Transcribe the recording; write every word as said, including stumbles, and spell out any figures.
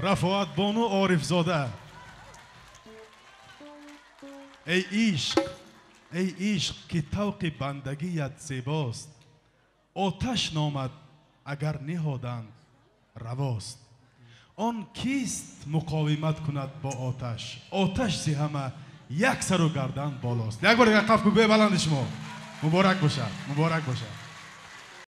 رفاعت بانو عارف زاده. ای عشق، ای عشق که طوق بندگیت زیباست، آتش نامد اگر نهادند رواست. آن کیست مقاومت کند با آتش؟ آتش زی همه یک سر و گردن بالاست. یک بار یک قف کو بلند شما. مبارک باشه، مبارک باشه.